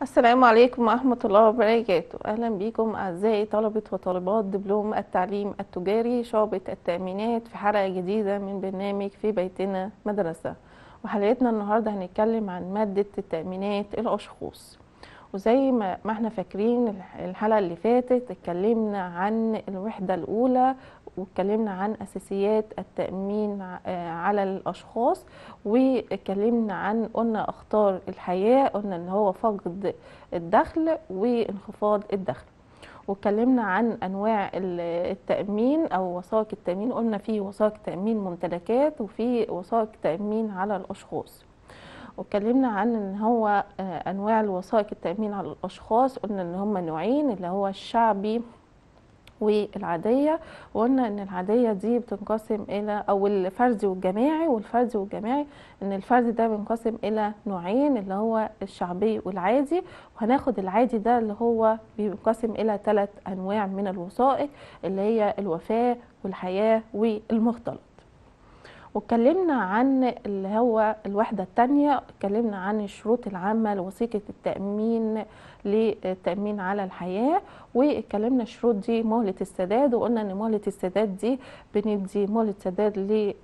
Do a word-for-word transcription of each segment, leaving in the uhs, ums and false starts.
السلام عليكم ورحمة الله وبركاته. أهلا بكم أعزائي طلبة وطالبات دبلوم التعليم التجاري شعبة التأمينات في حلقة جديدة من برنامج في بيتنا مدرسة. وحلقتنا النهاردة هنتكلم عن مادة التأمينات الأشخاص. وزي ما ما احنا فاكرين الحلقة اللي فاتت اتكلمنا عن الوحدة الأولى واتكلمنا عن أساسيات التأمين على الأشخاص، واتكلمنا عن قلنا أخطار الحياة، قلنا إن هو فقد الدخل وانخفاض الدخل. واتكلمنا عن أنواع التأمين أو وثائق التأمين، قلنا في وثائق تأمين ممتلكات وفي وثائق تأمين على الأشخاص. واتكلمنا عن ان هو انواع الوثائق التأمين على الاشخاص، قلنا ان هم نوعين اللي هو الشعبي والعادية. وقلنا ان العادية دي بتنقسم الى او الفردي والجماعي، والفردي والجماعي ان الفردي ده بينقسم الى نوعين اللي هو الشعبي والعادي. وهناخد العادي ده اللي هو بينقسم الى ثلاث انواع من الوثائق اللي هي الوفاة والحياة والمختلط. واتكلمنا عن اللي هو الوحدة الثانية، اتكلمنا عن الشروط العامة لوثيقة التأمين للتأمين على الحياة، واتكلمنا الشروط دي مهلة السداد. وقلنا ان مهلة السداد دي بندي مهلة سداد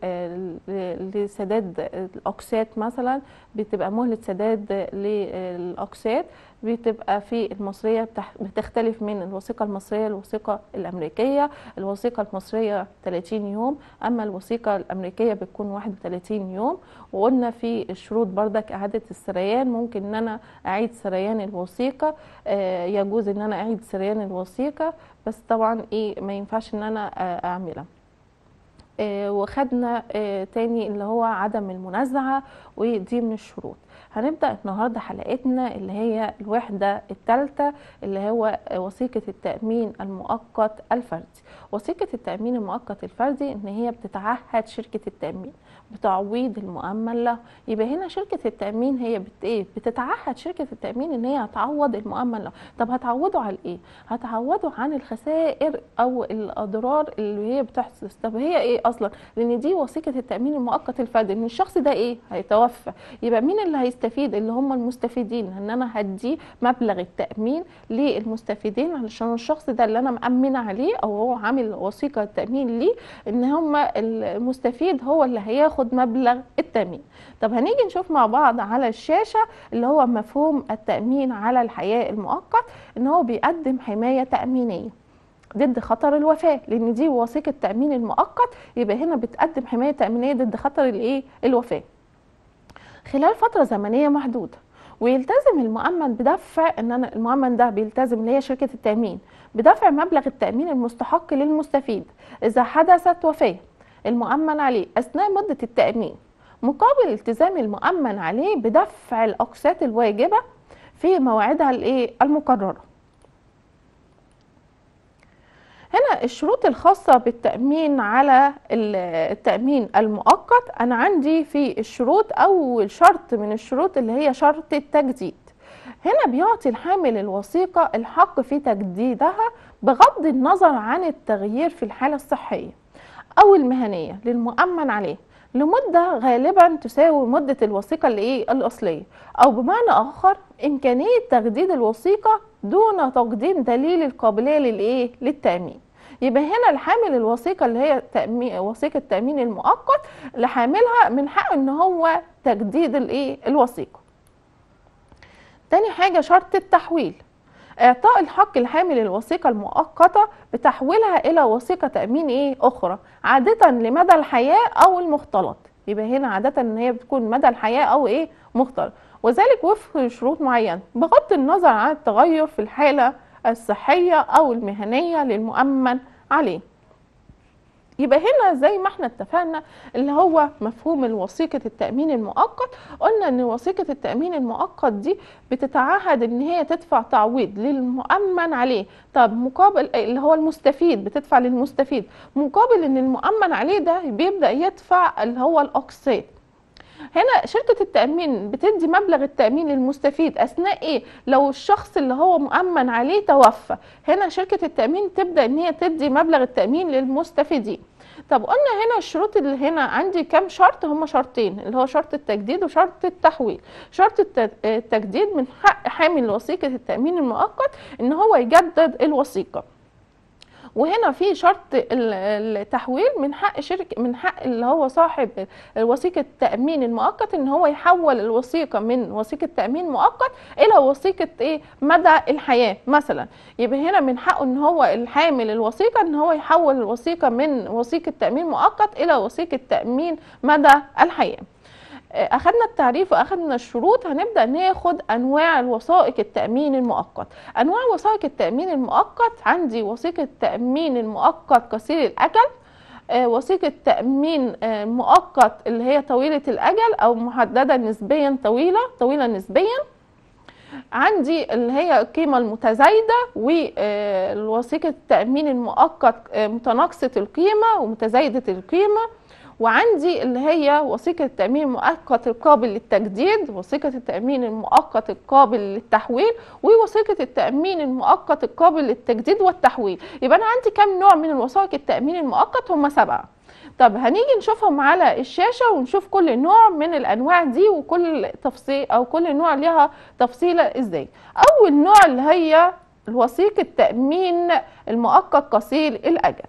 لسداد الأقساط، مثلا بتبقى مهلة سداد للأقساط بتبقى في المصرية بتختلف من الوثيقة المصرية للوثيقة الأمريكية. الوثيقة المصرية ثلاثين يوم، أما الوثيقة الأمريكية بتكون واحد وثلاثين يوم. وقلنا في الشروط بردك إعادة السريان، ممكن إن أنا أعيد سريان الوثيقة، آه يجوز إن أنا أعيد سريان الوثيقة، بس طبعا إيه ما ينفعش إن أنا آه أعملها. آه وخدنا آه تاني اللي هو عدم المنازعة، ودي من الشروط. هنبدأ النهاردة حلقتنا اللي هي الوحدة الثالثة اللي هو وثيقة التأمين المؤقت الفردي. وثيقة التأمين المؤقت الفردي ان هي بتتعهد شركة التأمين بتعويض المؤمن له. يبقى هنا شركة التأمين هي بت ايه بتتعهد شركة التأمين ان هي هتعوض المؤمن له. طب هتعوضه على ايه؟ هتعوضه عن الخسائر او الاضرار اللي هي بتحصل. طب هي ايه اصلا؟ لان دي وثيقة التأمين المؤقت الفردي ان الشخص ده ايه هيتوفى. يبقى مين اللي هيستفيد؟ اللي هم المستفيدين، ان انا هدي مبلغ التأمين للمستفيدين علشان الشخص ده اللي انا مأمنة عليه او هو عامل وثيقة تأمين ليه ان هم المستفيد هو اللي هياخد مبلغ التأمين. طب هنيجي نشوف مع بعض على الشاشة اللي هو مفهوم التأمين على الحياة المؤقت، ان هو بيقدم حماية تأمينية ضد خطر الوفاة، لان دي وثيقة التأمين المؤقت. يبقى هنا بتقدم حماية تأمينية ضد خطر الايه الوفاة خلال فترة زمنية محدودة. ويلتزم المؤمن بدفع ان انا المؤمن ده بيلتزم اللي هي شركة التأمين بدفع مبلغ التأمين المستحق للمستفيد اذا حدثت وفاة المؤمن عليه اثناء مدة التأمين، مقابل التزام المؤمن عليه بدفع الأقساط الواجبة في مواعيدها الايه المقررة. هنا الشروط الخاصة بالتأمين على التأمين المؤقت، أنا عندي في الشروط أول شرط من الشروط اللي هي شرط التجديد. هنا بيعطي الحامل الوثيقة الحق في تجديدها بغض النظر عن التغيير في الحالة الصحية أو المهنية للمؤمن عليه لمدة غالبا تساوي مدة الوثيقة الايه الأصلية، أو بمعنى آخر إمكانية تجديد الوثيقة دون تقديم دليل القابلية للايه للتأمين. يبقى هنا الحامل الوثيقة اللي هي تأمين وثيقة التأمين المؤقت لحاملها من حقه ان هو تجديد الايه الوثيقة. تاني حاجة شرط التحويل، اعطاء الحق لحامل الوثيقة المؤقتة بتحويلها الى وثيقة تأمين ايه اخرى عادة لمدى الحياة او المختلط. يبقى هنا عادة ان هي بتكون مدى الحياة او ايه مختلط، وذلك وفق شروط معينة بغض النظر عن التغير في الحالة الصحية او المهنية للمؤمن عليه. يبقى هنا زي ما احنا اتفقنا اللي هو مفهوم الوثيقة التأمين المؤقت، قلنا ان وثيقة التأمين المؤقت دي بتتعهد ان هي تدفع تعويض للمؤمن عليه. طب مقابل اللي هو المستفيد بتدفع للمستفيد مقابل ان المؤمن عليه ده بيبدأ يدفع اللي هو الأقساط. هنا شركة التأمين بتدي مبلغ التأمين للمستفيد أثناء إيه؟ لو الشخص اللي هو مؤمن عليه توفى، هنا شركة التأمين تبدأ إن هي تدي مبلغ التأمين للمستفيدين. طب قلنا هنا الشروط اللي هنا عندي كام شرط؟ هم شرطين، اللي هو شرط التجديد وشرط التحويل. شرط التجديد من حق حامل وثيقة التأمين المؤقت ان هو يجدد الوثيقة، وهنا في شرط التحويل من حق شركة من حق اللي هو صاحب وثيقة التأمين المؤقت ان هو يحول الوثيقة من وثيقة تأمين مؤقت الى وثيقة ايه مدى الحياة مثلا. يبقى هنا من حقه ان هو الحامل الوثيقة ان هو يحول الوثيقة من وثيقة تأمين مؤقت الى وثيقة تأمين مدى الحياة. اخدنا التعريف واخدنا الشروط، هنبدا ناخد انواع الوثائق التامين المؤقت. انواع وثائق التامين المؤقت عندي وثيقه تامين المؤقت قصير الاجل، آه وثيقه تامين آه مؤقت اللي هي طويله الاجل او محدده نسبيا طويله طويله نسبيا. عندي اللي هي القيمه المتزايده، ووثيقه التامين المؤقت آه متناقصه القيمه ومتزايده القيمه. وعندي اللي هي وثيقة التأمين المؤقت القابل للتجديد، وثيقة التأمين المؤقت القابل للتحويل، ووثيقة التأمين المؤقت القابل للتجديد والتحويل. يبقى أنا عندي كم نوع من الوثائق التأمين المؤقت؟ هم سبعة. طب هنيجي نشوفهم على الشاشة ونشوف كل نوع من الأنواع دي وكل تفصيل أو كل نوع لها تفصيلة إزاي. أول نوع اللي هي وثيقة التأمين المؤقت قصير الأجل.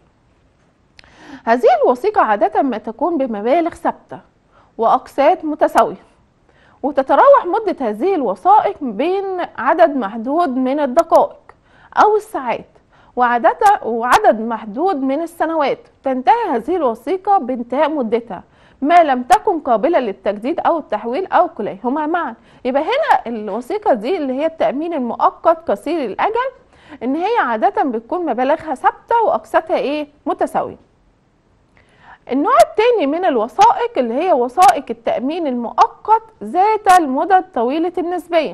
هذه الوثيقة عادة ما تكون بمبالغ ثابتة وأقساط متساوية، وتتراوح مدة هذه الوثائق بين عدد محدود من الدقائق أو الساعات وعدد وعدد محدود من السنوات. تنتهي هذه الوثيقة بانتهاء مدتها ما لم تكن قابلة للتجديد أو التحويل أو كليهما معا. يبقى هنا الوثيقة دي اللي هي التأمين المؤقت قصير الأجل إن هي عادة بتكون مبالغها ثابتة وأقساطها إيه متساوية. النوع الثاني من الوثائق اللي هي وثائق التأمين المؤقت ذات المدة طويلة النسبية.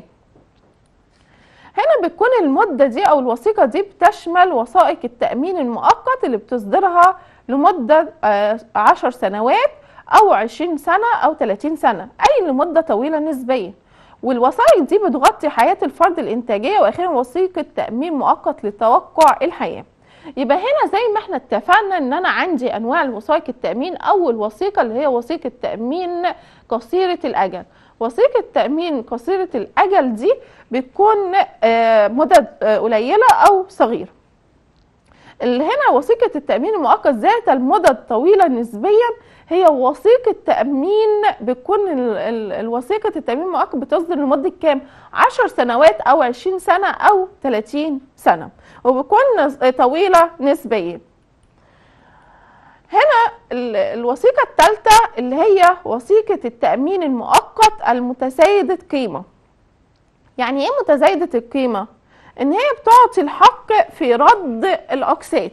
هنا بتكون المدة دي أو الوثيقة دي بتشمل وثائق التأمين المؤقت اللي بتصدرها لمدة عشر سنوات أو عشرين سنة أو ثلاثين سنة، أي لمدة طويلة نسبيا. والوثائق دي بتغطي حياة الفرد الإنتاجية، وأخيرا وثيقة تأمين مؤقت لتوقع الحياة. يبقى هنا زي ما احنا اتفقنا ان انا عندي انواع الوثائق التأمين. اول وثيقة اللي هي وثيقة تأمين قصيرة الاجل. وثيقة تأمين قصيرة الاجل دي بتكون مدة قليلة او صغيرة. اللي هنا وثيقة التأمين المؤقت ذات المدة الطويلة نسبيا هي وثيقة تأمين بتكون الوثيقة التأمين المؤقت بتصدر لمدة كام؟ عشر سنوات أو عشرين سنة أو ثلاثين سنة، وبتكون طويلة نسبيا. هنا الوثيقة الثالثة اللي هي وثيقة التأمين المؤقت المتزايدة قيمة. يعني إيه متزايدة القيمة؟ إن هي بتعطي الحق في رد الأقساط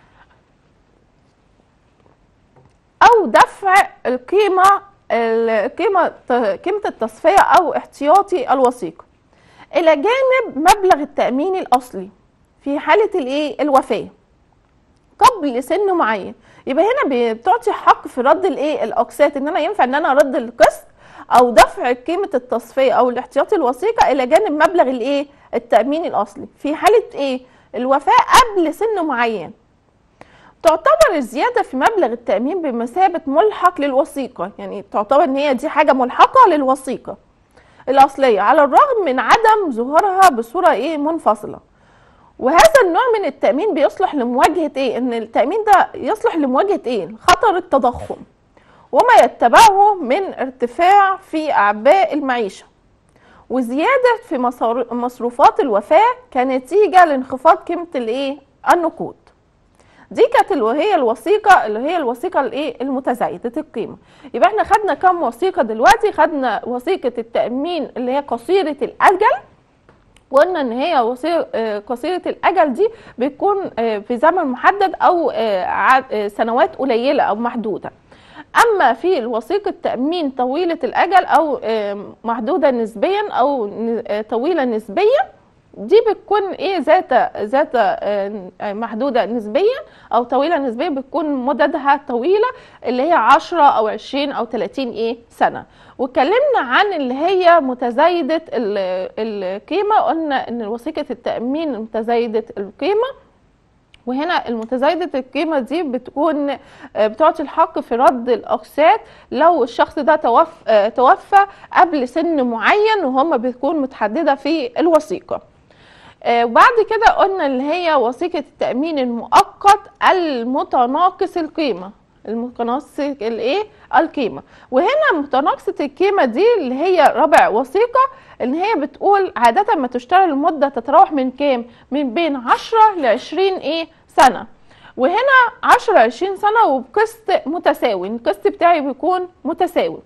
أو دفع القيمة القيمة قيمة التصفية أو احتياطي الوثيقة إلى جانب مبلغ التأمين الأصلي في حالة الإيه الوفاة قبل سن معين. يبقى هنا بتعطي حق في رد الإيه الأقساط، إن أنا ينفع إن أنا أرد القسط أو دفع قيمة التصفية أو الاحتياطي الوثيقة إلى جانب مبلغ الإيه التأمين الأصلي في حالة إيه الوفاة قبل سن معين. تعتبر الزيادة في مبلغ التأمين بمثابة ملحق للوثيقة، يعني تعتبر ان هي دي حاجة ملحقة للوثيقة الأصلية على الرغم من عدم ظهورها بصورة ايه منفصلة. وهذا النوع من التأمين بيصلح لمواجهة ايه؟ ان التأمين ده يصلح لمواجهة ايه؟ خطر التضخم وما يتبعه من ارتفاع في أعباء المعيشة وزيادة في مصروفات الوفاة كنتيجة لانخفاض قيمة الايه النقود. دي كانت اللي هي الوثيقه اللي هي الوثيقه الايه المتزايده القيمه. يبقى احنا خدنا كام وثيقه دلوقتي؟ خدنا وثيقه التأمين اللي هي قصيره الاجل، وقلنا ان هي وثيقه قصيره الاجل دي بتكون في زمن محدد او سنوات قليله او محدوده. اما في وثيقه تأمين طويله الاجل او محدوده نسبيا او طويله نسبيا، دي بتكون ايه ذات ذات محدوده نسبيا او طويله نسبيا، بتكون مددها طويله اللي هي عشرة او عشرين او ثلاثين ايه سنه. واتكلمنا عن اللي هي متزايده القيمه، قلنا ان وثيقه التأمين متزايده القيمه وهنا المتزايدة القيمة دي بتكون بتعطي الحق في رد الأقساط لو الشخص ده توفى, توفى قبل سن معين، وهم بتكون متحددة في الوثيقة. وبعد كده قلنا اللي هي وثيقة التأمين المؤقت المتناقص القيمة، المتناقص الايه القيمة. وهنا متناقصة القيمة دي اللي هي رابع وثيقة، ان هي بتقول عادة ما تشتري المدة تتراوح من كام؟ من بين عشرة لعشرين ايه سنة، وهنا عشرة عشرين سنة وبقسط متساوي، القسط بتاعي بيكون متساوي.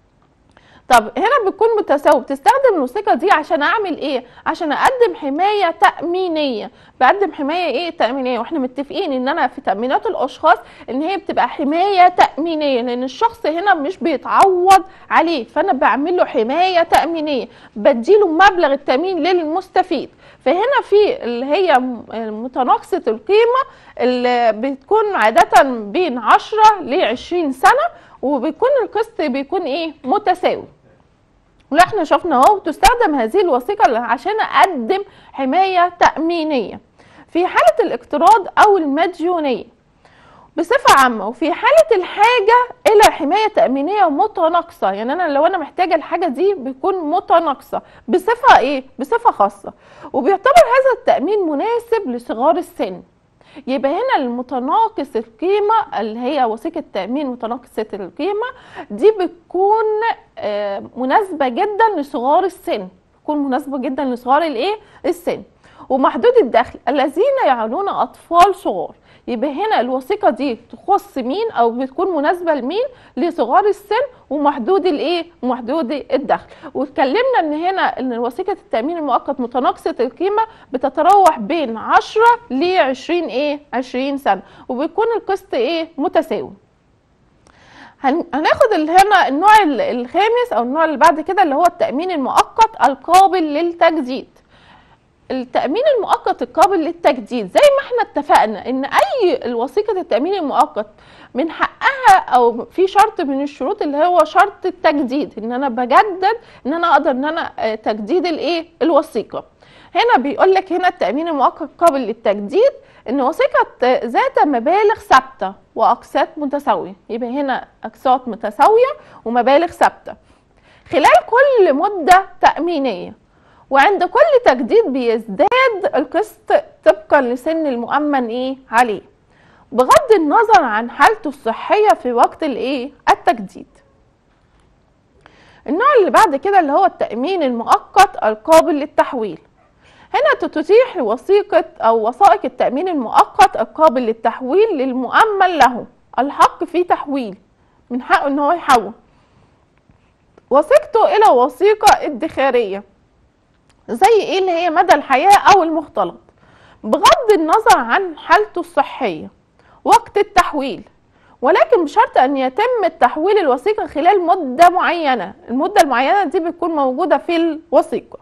طب هنا بتكون متساوي، بتستخدم الوثيقه دي عشان اعمل ايه؟ عشان اقدم حمايه تامينيه. بقدم حمايه ايه؟ تامينيه، واحنا متفقين ان انا في تامينات الاشخاص ان هي بتبقى حمايه تامينيه، لان الشخص هنا مش بيتعوض عليه، فانا بعمل له حمايه تامينيه، بديله مبلغ التامين للمستفيد. فهنا في اللي هي متناقصه القيمه اللي بتكون عاده بين عشرة لعشرين سنه، وبيكون القسط بيكون ايه؟ متساوي. ولا احنا شفنا اهو تستخدم هذه الوثيقه عشان اقدم حمايه تامينيه في حاله الاقتراض او المديونيه بصفه عامه، وفي حاله الحاجه الى حمايه تامينيه متناقصه. يعني انا لو انا محتاجه الحاجه دي بيكون متناقصه بصفه ايه؟ بصفه خاصه، وبيعتبر هذا التامين مناسب لصغار السن. يبقى هنا المتناقص القيمة اللي هي وثيقة تأمين متناقصة القيمة دي بتكون مناسبة جدا لصغار السن، بتكون مناسبة جدا لصغار الايه؟ السن، ومحدود الدخل الذين يعولون أطفال صغار. يبقى هنا الوثيقة دي تخص مين او بتكون مناسبة لمين؟ لصغار السن ومحدود الايه؟ محدود الدخل. واتكلمنا ان هنا ان وثيقة التأمين المؤقت متناقصة القيمة بتتراوح بين عشرة لعشرين ايه؟ عشرين سنة، وبيكون القسط ايه؟ متساوي. هناخد هنا النوع الخامس او النوع اللي بعد كده اللي هو التأمين المؤقت القابل للتجديد. التأمين المؤقت القابل للتجديد زي ما احنا اتفقنا ان اي الوثيقة التأمين المؤقت من حقها او في شرط من الشروط اللي هو شرط التجديد، ان انا بجدد ان انا اقدر ان انا تجديد الايه؟ الوثيقة. هنا بيقول لك هنا التأمين المؤقت قابل للتجديد ان وثيقة ذات مبالغ ثابتة واقساط متساوية. يبقى هنا اقساط متساوية ومبالغ ثابتة خلال كل مدة تأمينية، وعند كل تجديد بيزداد القسط طبقا لسن المؤمن ايه عليه، بغض النظر عن حالته الصحية في وقت الايه؟ التجديد. النوع اللي بعد كده اللي هو التأمين المؤقت القابل للتحويل. هنا تتيح وثيقة او وثائق التأمين المؤقت القابل للتحويل للمؤمن له الحق في تحويل، من حقه ان هو يحول وثيقته الى وثيقة ادخارية زي ايه؟ اللي هي مدى الحياة او المختلط، بغض النظر عن حالته الصحية وقت التحويل، ولكن بشرط ان يتم التحويل الوثيقة خلال مدة معينة. المدة المعينة دي بتكون موجودة في الوثيقة.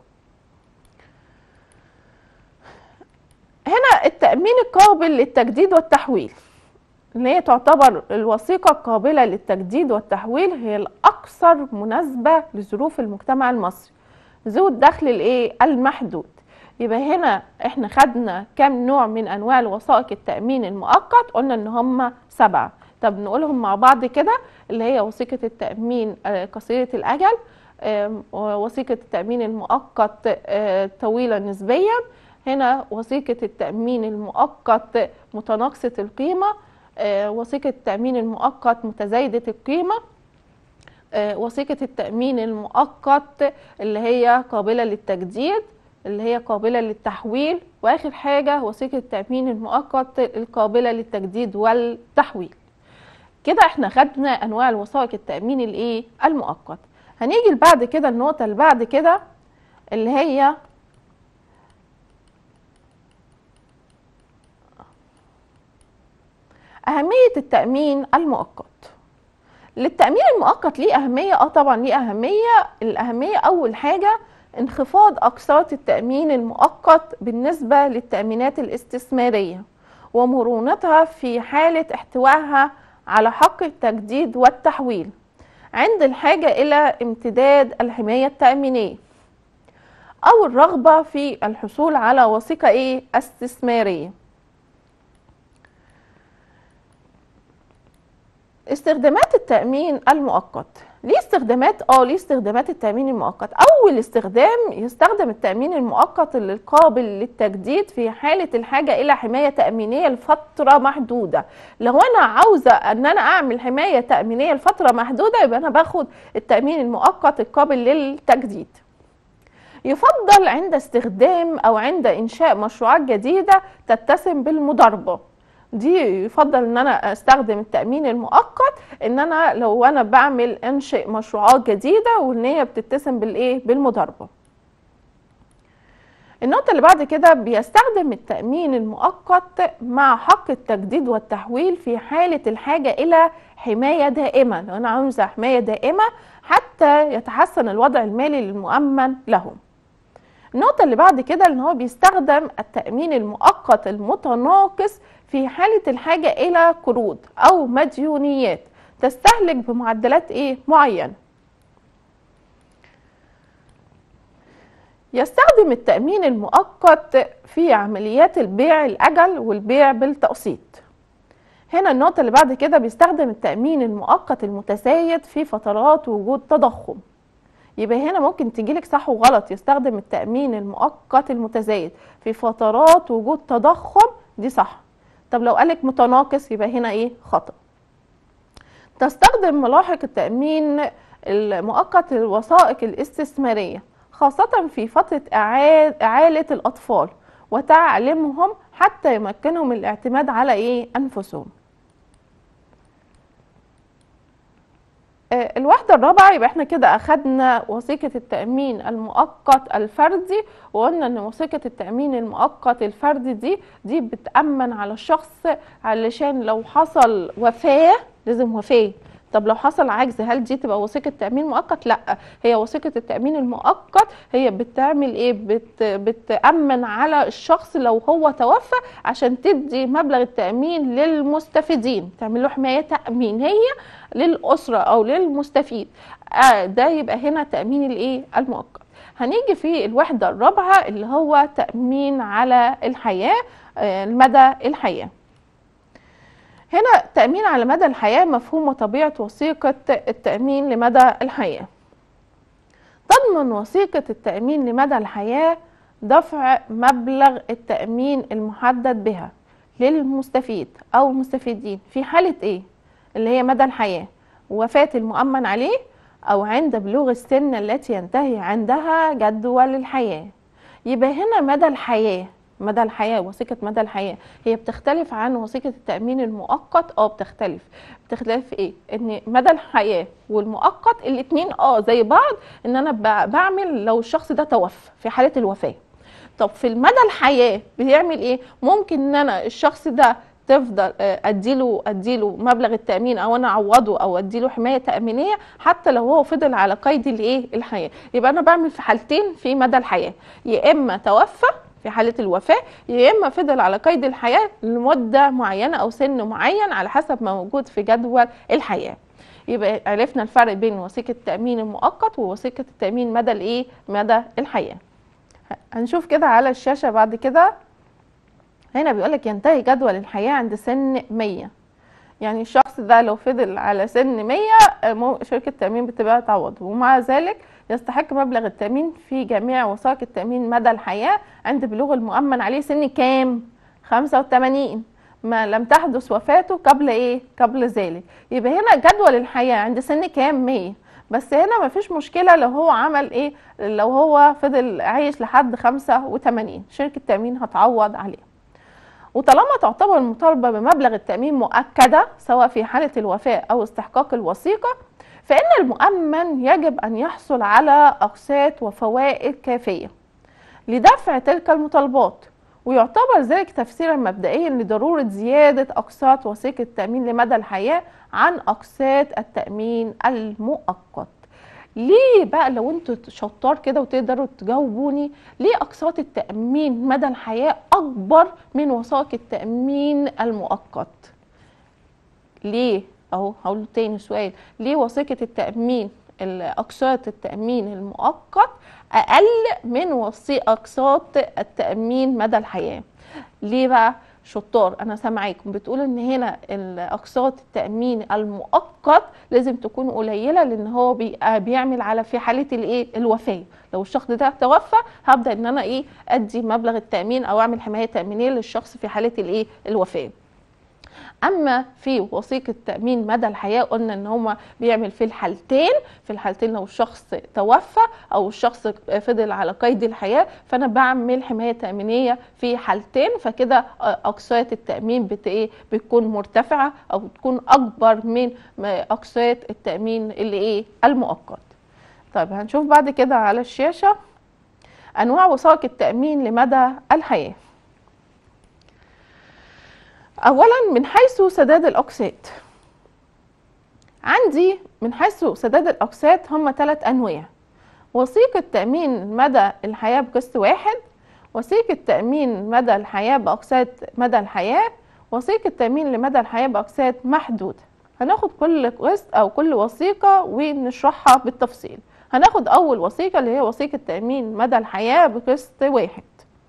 هنا التأمين القابل للتجديد والتحويل اللي هي تعتبر الوثيقة القابلة للتجديد والتحويل هي الأكثر مناسبة لظروف المجتمع المصري ذو الدخل الايه؟ المحدود. يبقى هنا احنا خدنا كام نوع من انواع الوثائق التأمين المؤقت؟ قلنا ان هم سبعة. طب نقولهم مع بعض كده، اللي هي وثيقة التأمين قصيرة الأجل، وثيقة التأمين المؤقت طويلة نسبيا، هنا وثيقة التأمين المؤقت متناقصة القيمة، وثيقة التأمين المؤقت متزايدة القيمة، وثيقة التأمين المؤقت اللي هي قابلة للتجديد اللي هي قابلة للتحويل، وآخر حاجة وثيقة التأمين المؤقت القابلة للتجديد والتحويل. كده احنا خدنا أنواع الوثائق التأمين الايه؟ المؤقت. هنيجي بعد كده النقطة اللي بعد كده اللي هي أهمية التأمين المؤقت. للتأمين المؤقت ليه أهمية؟ اه طبعا ليه أهمية. الأهمية أول حاجة انخفاض أقساط التأمين المؤقت بالنسبة للتأمينات الاستثمارية ومرونتها في حالة احتوائها على حق التجديد والتحويل عند الحاجة إلى امتداد الحماية التأمينية أو الرغبة في الحصول على وثيقة إيه؟ استثمارية. استخدامات التأمين المؤقت. ليه استخدامات؟ اه ليه استخدامات التأمين المؤقت. أول استخدام، يستخدم التأمين المؤقت القابل للتجديد في حالة الحاجة إلى حماية تأمينية لفترة محدودة. لو أنا عاوزة أن أنا أعمل حماية تأمينية لفترة محدودة يبقى أنا باخد التأمين المؤقت القابل للتجديد. يفضل عند استخدام أو عند إنشاء مشروعات جديدة تتسم بالمضاربة. دي يفضل ان انا استخدم التأمين المؤقت ان انا لو انا بعمل انشئ مشروعات جديدة وان هي بتتسم بالايه؟ بالمضاربة. النقطة اللي بعد كده، بيستخدم التأمين المؤقت مع حق التجديد والتحويل في حالة الحاجة الى حماية دائمة. لو انا عاوزة حماية دائمة حتى يتحسن الوضع المالي للمؤمن له. النقطة اللي بعد كده ان هو بيستخدم التأمين المؤقت المتناقص في حالة الحاجة إلى قروض أو مديونيات تستهلك بمعدلات إيه؟ معينة. يستخدم التأمين المؤقت في عمليات البيع الأجل والبيع بالتقسيط. هنا النقطة اللي بعد كده، بيستخدم التأمين المؤقت المتزايد في فترات وجود تضخم. يبقى هنا ممكن تجيلك صح وغلط. يستخدم التأمين المؤقت المتزايد في فترات وجود تضخم، دي صح. طب لو قالك متناقص يبقى هنا ايه؟ خطأ. تستخدم ملاحق التأمين المؤقت الوثائق الاستثمارية خاصة في فترة إعالة الأطفال وتعليمهم حتى يمكنهم الاعتماد على ايه؟ أنفسهم. الوحدة الرابعة، يبقى احنا كده اخدنا وثيقة التأمين المؤقت الفردي، وقلنا ان وثيقة التأمين المؤقت الفردي دي دي بتأمن على الشخص علشان لو حصل وفاة، لازم وفاة. طب لو حصل عجز هل دي تبقى وثيقة تأمين مؤقت؟ لا، هي وثيقة التأمين المؤقت هي بتعمل ايه؟ بت بتأمن على الشخص لو هو توفى عشان تدي مبلغ التأمين للمستفيدين، تعمل له حماية تأمينية للأسرة أو للمستفيد. آه ده يبقى هنا تأمين الايه؟ المؤقت. هنيجي في الوحدة الرابعة اللي هو تأمين على الحياة، آه مدى الحياة. هنا تأمين على مدى الحياة مفهوم وطبيعة وثيقة التأمين لمدى الحياة. تضمن وثيقة التأمين لمدى الحياة دفع مبلغ التأمين المحدد بها للمستفيد أو المستفيدين في حالة إيه؟ اللي هي مدى الحياة، وفاة المؤمن عليه أو عند بلوغ السن التي ينتهي عندها جدول الحياة. يبقى هنا مدى الحياة، مدى الحياة وثيقة مدى الحياة هي بتختلف عن وثيقة التأمين المؤقت. اه بتختلف. بتختلف في ايه؟ ان مدى الحياة والمؤقت الاتنين اه زي بعض، ان انا بعمل لو الشخص ده توفى في حالة الوفاة. طب في المدى الحياة بيعمل ايه؟ ممكن ان انا الشخص ده تفضل اديله اديله مبلغ التامين او انا اعوضه او اديله حمايه تامينيه حتى لو هو فضل على قيد الايه؟ الحياه. يبقى انا بعمل في حالتين في مدى الحياه، يا اما توفى في حاله الوفاه، يا اما فضل على قيد الحياه لمده معينه او سن معين على حسب ما موجود في جدول الحياه. يبقى عرفنا الفرق بين وثيقه التامين المؤقت ووثيقه التامين مدى الايه؟ مدى الحياه. هنشوف كده على الشاشه بعد كده. هنا بيقولك ينتهي جدول الحياة عند سن مية. يعني الشخص ده لو فضل على سن مية شركة التأمين بتبقى تعوضه، ومع ذلك يستحق مبلغ التأمين في جميع وثائق التأمين مدى الحياة عند بلوغ المؤمن عليه سن كام؟ خمسة وتمانين، ما لم تحدث وفاته قبل ايه؟ قبل ذلك. يبقى هنا جدول الحياة عند سن كام؟ مية. بس هنا مفيش مشكلة لو هو عمل ايه؟ لو هو فضل عايش لحد خمسة وتمانين شركة التأمين هتعوض عليه. وطالما تعتبر المطالبة بمبلغ التأمين مؤكدة سواء في حالة الوفاة أو استحقاق الوثيقة، فإن المؤمن يجب أن يحصل على أقساط وفوائد كافية لدفع تلك المطالبات، ويعتبر ذلك تفسيرا مبدئيا لضرورة زيادة أقساط وثيقة التأمين لمدى الحياة عن أقساط التأمين المؤقت. ليه بقى لو انتوا شطار كده وتقدروا تجاوبوني، ليه اقساط التأمين مدى الحياة اكبر من وثائق التأمين المؤقت؟ ليه؟ اهو هقول تاني سؤال، ليه وثيقة التأمين اقساط التأمين المؤقت اقل من اقساط التأمين مدى الحياة؟ ليه بقى؟ شطار، انا سامعاكم بتقول ان هنا الاقساط التامين المؤقت لازم تكون قليله، لان هو بي بيعمل على في حاله الايه الوفاه. لو الشخص ده توفى هبدا ان انا ايه ادي مبلغ التامين او اعمل حمايه تامينيه للشخص في حاله الايه الوفاه. اما في وثيقه تامين مدى الحياه قلنا ان هما بيعمل في الحالتين، في الحالتين لو الشخص توفى او الشخص فضل على قيد الحياه فانا بعمل حمايه تامينيه في حالتين، فكده اقساط التامين بت ايه بتكون مرتفعه او بتكون اكبر من اقساط التامين اللي ايه المؤقت. طيب هنشوف بعد كده على الشاشه انواع وثائق التامين لمدى الحياه. اولا من حيث سداد الاقساط، عندي من حيث سداد الاقساط هم ثلاث انواع: وثيقه تامين مدى الحياه بقسط واحد، وثيقه تامين مدى الحياه باقساط مدى الحياه، وثيقه تامين لمدى الحياه باقساط محدوده. هناخد كل قسط او كل وثيقه ونشرحها بالتفصيل. هناخد اول وثيقه اللي هي وثيقه تامين مدى الحياه بقسط واحد.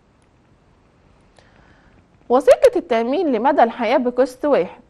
وثيقة التأمين لمدى الحياة بقسط واحد،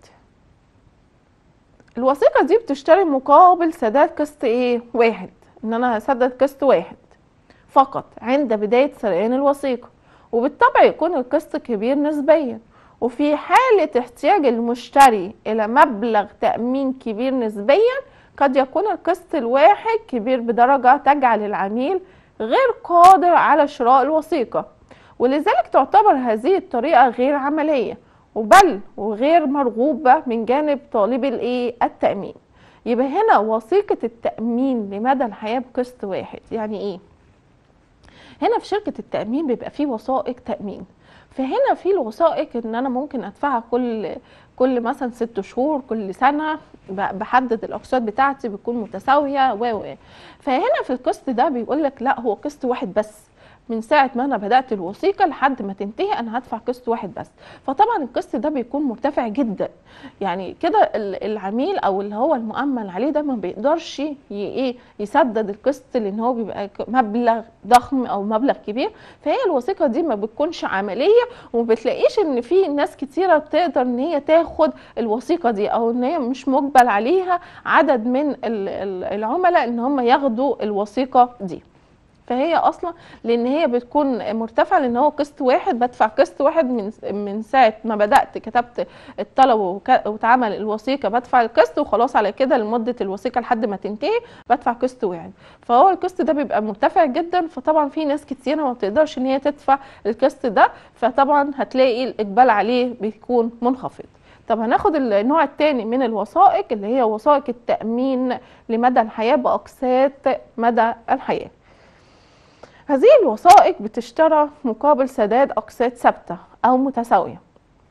الوثيقة دي بتشتري مقابل سداد قسط ايه؟ واحد، ان انا هسدد قسط واحد فقط عند بداية سريان الوثيقة، وبالطبع يكون القسط كبير نسبيا، وفي حالة احتياج المشتري الى مبلغ تأمين كبير نسبيا قد يكون القسط الواحد كبير بدرجة تجعل العميل غير قادر على شراء الوثيقة، ولذلك تعتبر هذه الطريقة غير عملية وبل وغير مرغوبة من جانب طالب الايه التأمين. يبقى هنا وثيقة التأمين لمدى الحياة بقسط واحد يعني ايه؟ هنا في شركة التأمين بيبقى فيه وثائق تأمين، فهنا في الوثائق ان انا ممكن ادفعها كل كل مثلا ست شهور كل سنة، بحدد الاقساط بتاعتي بتكون متساوية و فهنا في القسط ده بيقول لك لا هو قسط واحد بس، من ساعة ما أنا بدأت الوثيقة لحد ما تنتهي أنا هدفع قسط واحد بس. فطبعا القسط ده بيكون مرتفع جدا، يعني كده العميل أو اللي هو المؤمن عليه ده ما بيقدرش إيه يسدد القسط لأن هو بيبقى مبلغ ضخم أو مبلغ كبير، فهي الوثيقة دي ما بتكونش عملية، وما بتلاقيش إن في ناس كتيرة تقدر إن هي تاخد الوثيقة دي، أو إن هي مش مقبل عليها عدد من العملاء إن هم ياخدوا الوثيقة دي. فهي اصلا لان هي بتكون مرتفعه لان هو قسط واحد، بدفع قسط واحد من من ساعه ما بدات كتبت الطلب واتعمل الوثيقه بدفع القسط وخلاص على كده لمده الوثيقه لحد ما تنتهي بدفع قسط واحد، فهو القسط ده بيبقى مرتفع جدا، فطبعا في ناس كتيره ما بتقدرش ان هي تدفع القسط ده، فطبعا هتلاقي الاقبال عليه بيكون منخفض. طب هناخد النوع الثاني من الوثائق اللي هي وثائق التأمين لمدى الحياه باقساط مدى الحياه. هذه الوثائق بتشترى مقابل سداد أقساط ثابتة أو متساوية،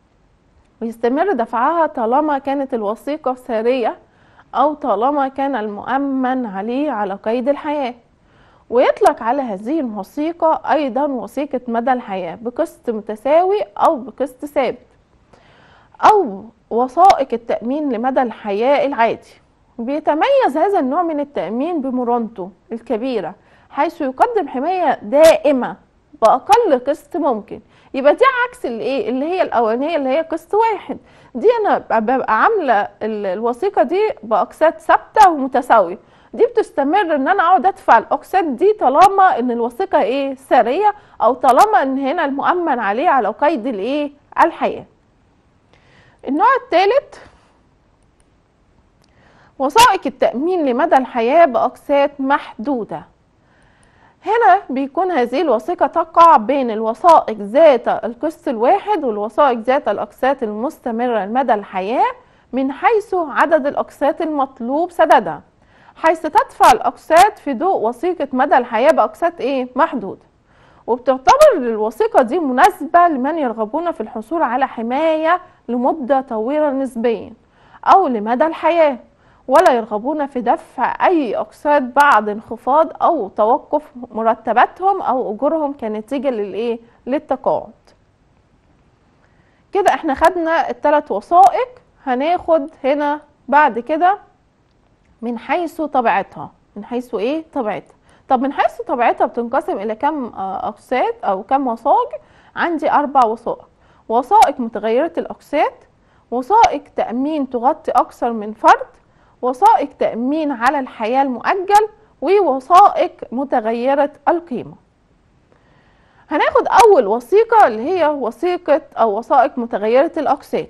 ويستمر دفعها طالما كانت الوثيقة سارية أو طالما كان المؤمن عليه على قيد الحياة، ويطلق على هذه الوثيقة أيضا وثيقة مدى الحياة بقسط متساوي أو بقسط ثابت، أو وثائق التأمين لمدى الحياة العادي. بيتميز هذا النوع من التأمين بمرونته الكبيرة، حيث يقدم حماية دائمة بأقل قسط ممكن. يبقى دي عكس الايه اللي هي الاولانيه اللي هي قسط واحد، دي انا ببقى عامله الوثيقه دي باقساط ثابته ومتساويه، دي بتستمر ان انا اقعد ادفع الاقساط دي طالما ان الوثيقه ايه ساريه، او طالما ان هنا المؤمن عليه على قيد الايه الحياه. النوع الثالث وثائق التأمين لمدى الحياة بأقساط محدودة. هنا بيكون هذه الوثيقة تقع بين الوثائق ذات القسط الواحد والوثائق ذات الأقساط المستمرة لمدى الحياة من حيث عدد الأقساط المطلوب سددها، حيث تدفع الأقساط في ضوء وثيقة مدى الحياة بأقساط إيه محدودة، وبتعتبر الوثيقة دي مناسبة لمن يرغبون في الحصول على حماية لمدة طويلة نسبيا أو لمدى الحياة، ولا يرغبون في دفع أي أقساط بعد انخفاض أو توقف مرتباتهم أو أجورهم كنتيجة للإيه؟ للتقاعد. كده احنا خدنا الثلاث وثائق، هناخد هنا بعد كده من حيث طبيعتها. من حيث ايه؟ طبيعتها. طب من حيث طبيعتها بتنقسم إلى كم أقساط أو كم وثائق؟ عندي أربع وثائق. وثائق متغيرة الأقساط، وثائق تأمين تغطي أكثر من فرد، وثائق تأمين على الحياة المؤجل، ووثائق متغيرة القيمة. هناخد أول وثيقة اللي هي وثيقة أو وثائق متغيرة الأقساط.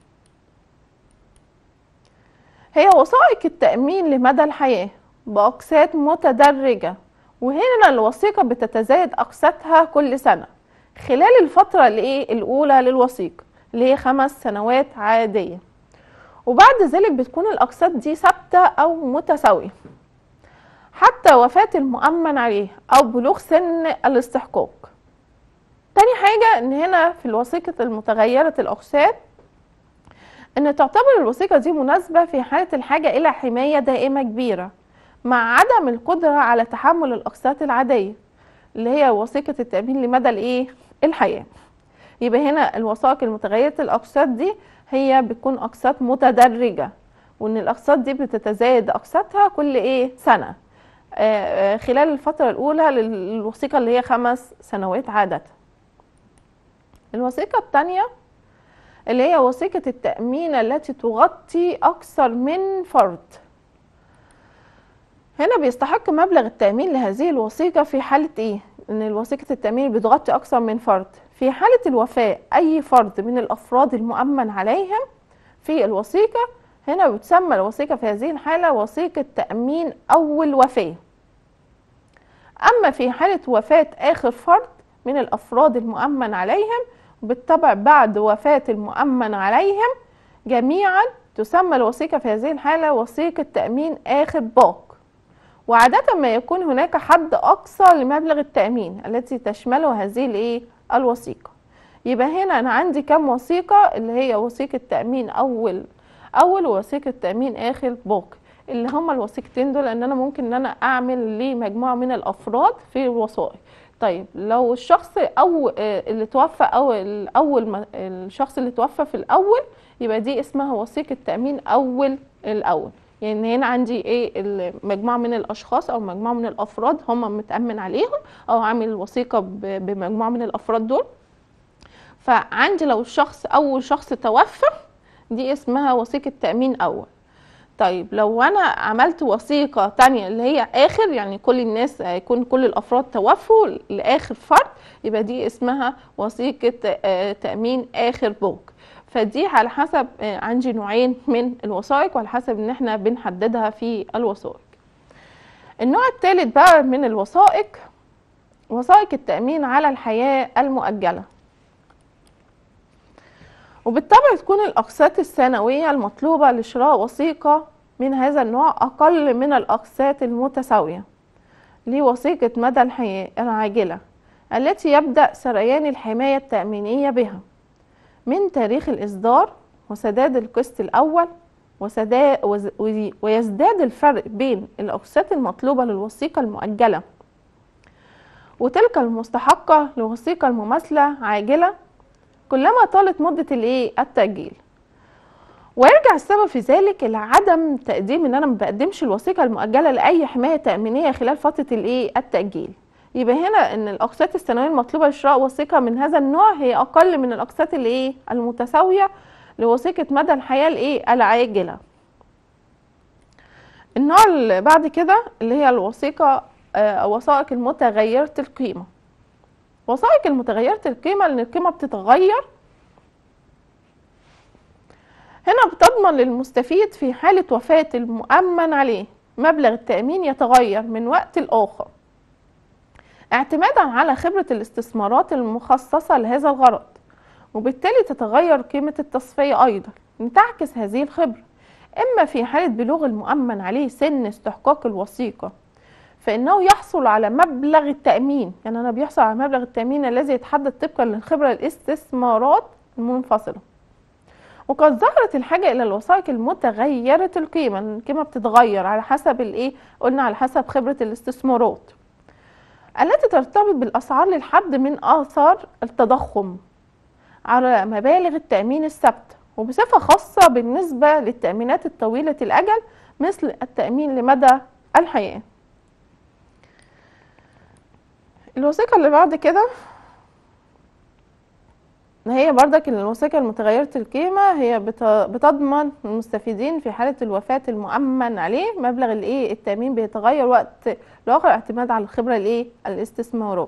هي وثائق التأمين لمدى الحياة بأقساط متدرجة، وهنا الوثيقة بتتزايد أقساطها كل سنة خلال الفترة الإيه الأولى للوثيقة اللي هي خمس سنوات عادية، وبعد ذلك بتكون الأقساط دي ثابتة أو متساوية حتى وفاة المؤمن عليه أو بلوغ سن الاستحقاق. تاني حاجة إن هنا في الوثيقة المتغيرة الأقساط إن تعتبر الوثيقة دي مناسبة في حالة الحاجة إلى حماية دائمة كبيرة مع عدم القدرة على تحمل الأقساط العادية اللي هي وثيقة التأمين لمدى الإيه الحياة. يبقى هنا الوثائق المتغيرة الأقساط دي هي بتكون أقساط متدرجة، وإن الأقساط دي بتتزايد أقساطها كل إيه سنة آه خلال الفترة الأولى للوثيقة اللي هي خمس سنوات عادة. الوثيقة الثانية اللي هي وثيقة التأمين التي تغطي أكثر من فرد. هنا بيستحق مبلغ التأمين لهذه الوثيقة في حالة إيه؟ إن الوثيقة التأمين بتغطي أكثر من فرد. في حالة الوفاة أي فرد من الأفراد المؤمن عليهم في الوثيقة، هنا بتسمى الوثيقة في هذه الحالة وثيقة تأمين أول وفاة. أما في حالة وفاة آخر فرد من الأفراد المؤمن عليهم بالطبع بعد وفاة المؤمن عليهم جميعا تسمى الوثيقة في هذه الحالة وثيقة تأمين آخر باق. وعادة ما يكون هناك حد أقصى لمبلغ التأمين التي تشمله هذه الإيه الوثيقة. يبقى هنا أنا عندي كم وثيقة اللي هي وثيقة تأمين أول أول ووثيقة تأمين آخر باق، اللي هما الوثيقتين دول ان انا ممكن ان انا اعمل لمجموعه من الافراد في الوثائق. طيب لو الشخص او اللي توفى او الاول الشخص اللي توفى في الاول يبقى دي اسمها وثيقه تامين اول الاول. يعني هنا عندي ايه مجموعه من الاشخاص او مجموعه من الافراد هم متامن عليهم او عامل وثيقه بمجموعه من الافراد دول. فعندي لو الشخص اول شخص توفى دي اسمها وثيقه تامين اول. طيب لو انا عملت وثيقه تانية اللي هي اخر، يعني كل الناس يكون كل الافراد توفوا لاخر فرد، يبقى دي اسمها وثيقه تامين اخر باق. فدي على حسب عندي نوعين من الوثائق وعلى حسب ان احنا بنحددها في الوثائق. النوع الثالث بقى من الوثائق وثائق التامين على الحياه المؤجله، وبالطبع تكون الأقساط السنوية المطلوبة لشراء وثيقة من هذا النوع أقل من الأقساط المتساوية لوثيقة مدى الحياة العاجلة التي يبدأ سريان الحماية التأمينية بها من تاريخ الإصدار وسداد القسط الأول وسداد ويزداد الفرق بين الأقساط المطلوبة للوثيقة المؤجلة وتلك المستحقة لوثيقة المماثلة عاجلة كلما طالت مدة الايه التأجيل. ويرجع السبب في ذلك الى عدم تقديم ان انا ما بقدمش الوثيقه المؤجله لاي حمايه تامينيه خلال فتره الايه التأجيل. يبقى هنا ان الاقساط السنويه المطلوبه لشراء وثيقه من هذا النوع هي اقل من الاقساط الايه المتساويه لوثيقه مدى الحياه الايه العاجله. النوع اللي بعد كده اللي هي الوثيقه آه وثائق المتغيره القيمه. وثائق المتغيرة القيمة لأن القيمة بتتغير، هنا بتضمن للمستفيد في حالة وفاة المؤمن عليه مبلغ التأمين يتغير من وقت لآخر اعتمادا على خبرة الاستثمارات المخصصة لهذا الغرض، وبالتالي تتغير قيمة التصفية أيضا لتعكس هذه الخبرة، إما في حالة بلوغ المؤمن عليه سن استحقاق الوثيقة فإنه يحصل على مبلغ التأمين، يعني أنا بيحصل على مبلغ التأمين الذي يتحدد طبقا للخبرة الاستثمارات المنفصلة. وقد ظهرت الحاجة إلى الوثائق المتغيرة القيمة، القيمة بتتغير على حسب الإيه؟ قلنا على حسب خبرة الاستثمارات التي ترتبط بالأسعار للحد من آثار التضخم على مبالغ التأمين الثابتة، وبصفة خاصة بالنسبة للتأمينات الطويلة الأجل مثل التأمين لمدى الحياة. الوثيقة اللي بعد كده هي برضك الوثيقة المتغيرة القيمة هي بت- بتضمن المستفيدين في حالة الوفاة المؤمن عليه مبلغ الايه التأمين بيتغير وقت لآخر اعتماد على الخبرة الايه الاستثمارات.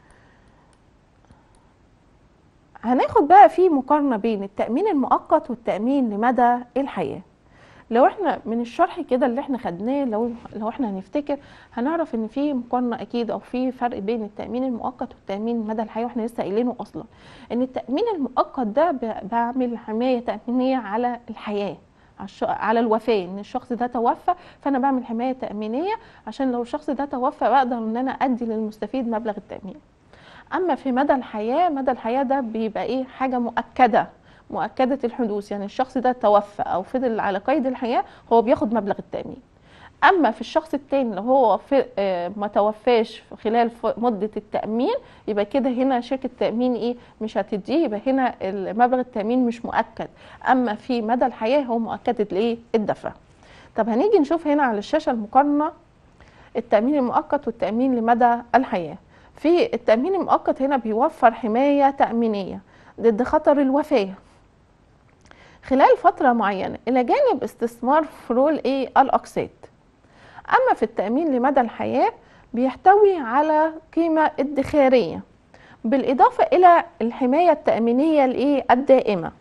هناخد بقى في مقارنة بين التأمين المؤقت والتأمين لمدى الحياة. لو احنا من الشرح كده اللي احنا خدناه، لو لو احنا هنفتكر هنعرف ان في مقارنه اكيد او في فرق بين التامين المؤقت والتامين مدى الحياه، واحنا لسه قايلينه اصلا ان التامين المؤقت ده ب- بعمل حمايه تامينيه على الحياه، على الش- على الوفاه، ان الشخص ده توفى فانا بعمل حمايه تامينيه عشان لو الشخص ده توفى بقدر ان انا ادي للمستفيد مبلغ التامين. اما في مدى الحياه، مدى الحياه ده بيبقى ايه حاجه مؤكده، مؤكده الحدوث، يعني الشخص ده توفى او فضل على قيد الحياه هو بياخد مبلغ التامين. اما في الشخص التاني لو هو في آه، ما توفاش خلال ف- مده التامين، يبقى كده هنا شركه تامين ايه مش هتديه، يبقى هنا مبلغ التامين مش مؤكد. اما في مدى الحياه هو مؤكد الايه الدفع. طب هنيجي نشوف هنا على الشاشه المقارنه التأمين المؤقت والتأمين لمدى الحياة. في التأمين المؤقت هنا بيوفر حماية تأمينية ضد خطر الوفاة خلال فترة معينة إلى جانب استثمار فروع ايه الأقساط. أما في التأمين لمدى الحياة بيحتوي على قيمة ادخارية بالإضافة إلى الحماية التأمينية الايه الدائمة.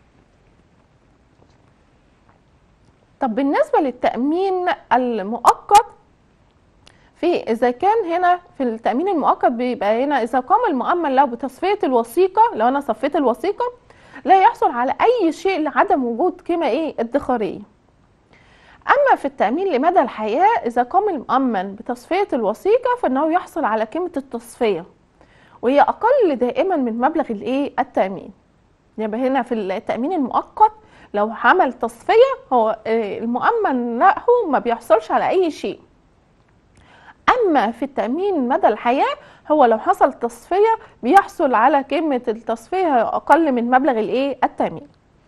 طب بالنسبة للتأمين المؤقت، في اذا كان هنا في التامين المؤقت بيبقى هنا اذا قام المؤمن له بتصفيه الوثيقه، لو انا صفيت الوثيقه لا يحصل على اي شيء لعدم وجود قيمه ايه ادخاريه. اما في التامين لمدى الحياه اذا قام المؤمن بتصفيه الوثيقه فانه يحصل على قيمه التصفيه وهي اقل دائما من مبلغ الايه التامين. يبقى هنا في التامين المؤقت لو عمل تصفيه هو آه، المؤمن له ما بيحصلش على اي شيء. اما في التامين مدى الحياه هو لو حصل تصفيه بيحصل على قيمه التصفيه اقل من مبلغ الايه التامين.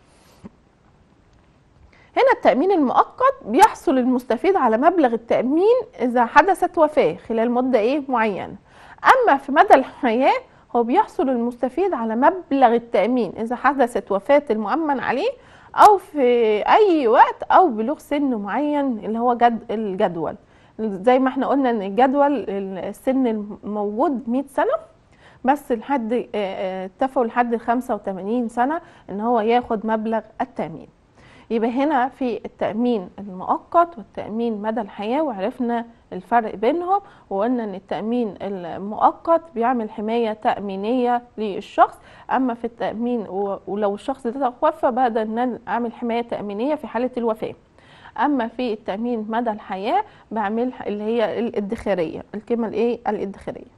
هنا التامين المؤقت بيحصل المستفيد على مبلغ التامين اذا حدثت وفاه خلال مده ايه معينه. اما في مدى الحياه هو بيحصل المستفيد على مبلغ التامين اذا حدثت وفاه المؤمن عليه او في اي وقت او بلوغ سن معين اللي هو جد الجدول. زي ما احنا قلنا ان الجدول السن الموجود مئة سنة بس لحد اه، اه، اتفقوا لحد خمسة وثمانين سنة ان هو ياخد مبلغ التأمين. يبقى هنا في التأمين المؤقت والتأمين مدى الحياة وعرفنا الفرق بينهم، وقلنا ان التأمين المؤقت بيعمل حماية تأمينية للشخص، اما في التأمين و- ولو الشخص ده توفى بقدر ان أنا اعمل حماية تأمينية في حالة الوفاة. اما في التامين مدى الحياه بعمل اللي هي الادخاريه، القيمه الايه الادخاريه.